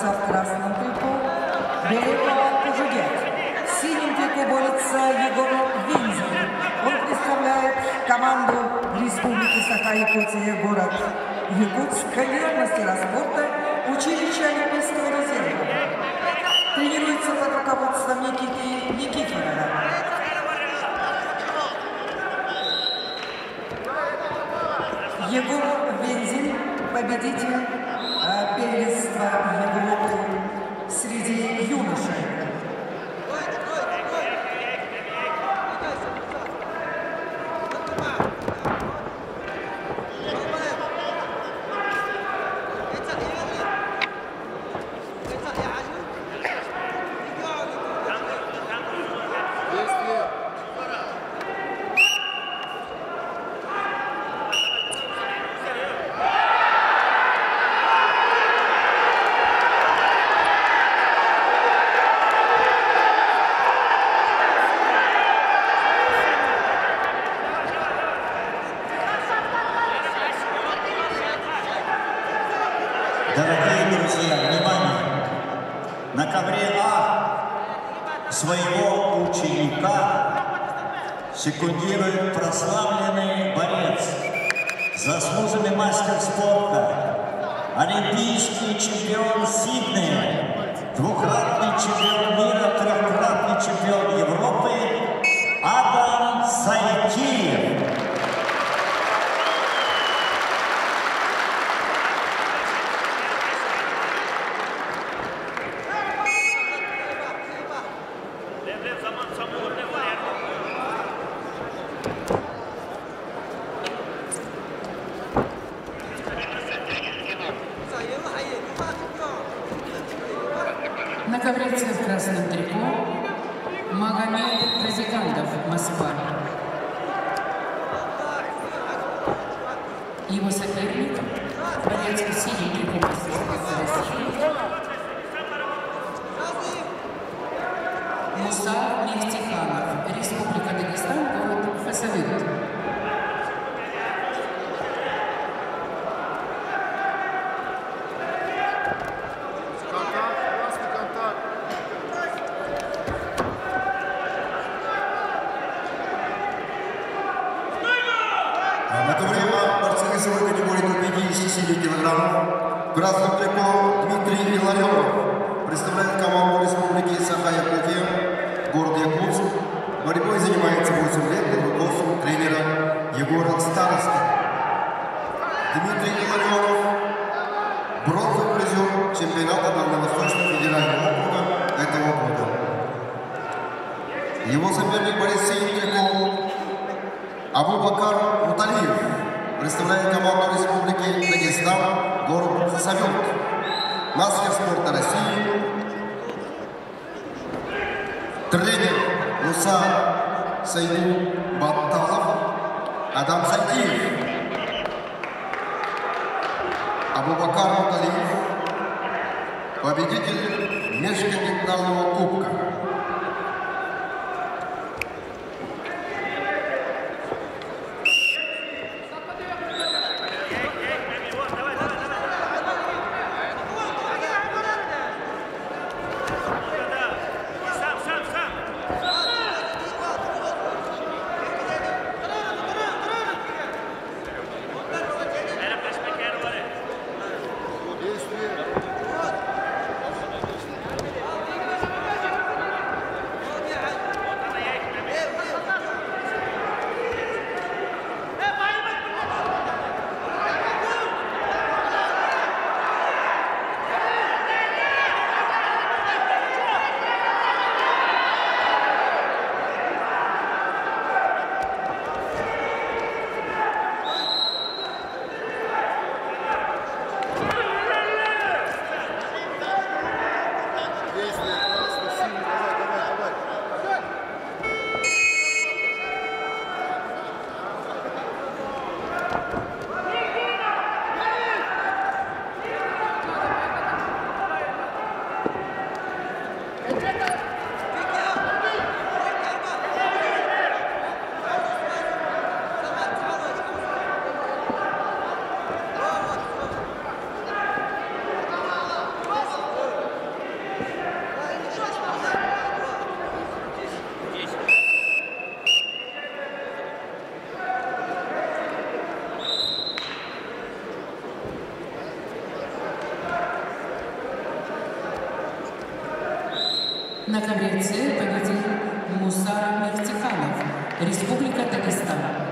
борется в красном трико Беликова Кужугет. В синем трико борется Егор Винзель. Он представляет команду Республики Саха-Якутия, город Якутск, мастера спорта, училище Олимпийского резерва. Тренируется под руководством Никиты Никифорова. Егор Вензель, победитель первенства Европы среди юношей. Дорогие друзья, внимание! На ковре А своего ученика секундирует прославленный борец, заслуженный мастер спорта, олимпийский чемпион Сиднея, двукратный чемпион мира, трехкратный чемпион Европы Адам Сайтиев. На ковре в красном трико Магомед Казикандов, Москва. Его соперник, борец в синем трико России, Муса Мехтиханов, Республика Дагестан, город Хасавюрт. На то время борцы весовой категории до 57 килограммов в красном трико Дмитрий Илларионов представляет команду Республики Саха-Якутия, город Якутск. Борьбой занимается 8 лет под руководством тренера Егора Староста. Дмитрий Илларионов – бронзовый призер чемпионата Дальневосточного федерального округа этого года. Его соперник борец синим трико Абубакар Муталиев представляет команду Республики Дагестан, город Хасавюрт. Мастер спорта России, тренер Муса Сайду Батталов, Адам Сайтиев. Абубакар Муталиев, победитель межконтинентального кубка. На ковре С победил Муса Мехтиханов, Республика Дагестан.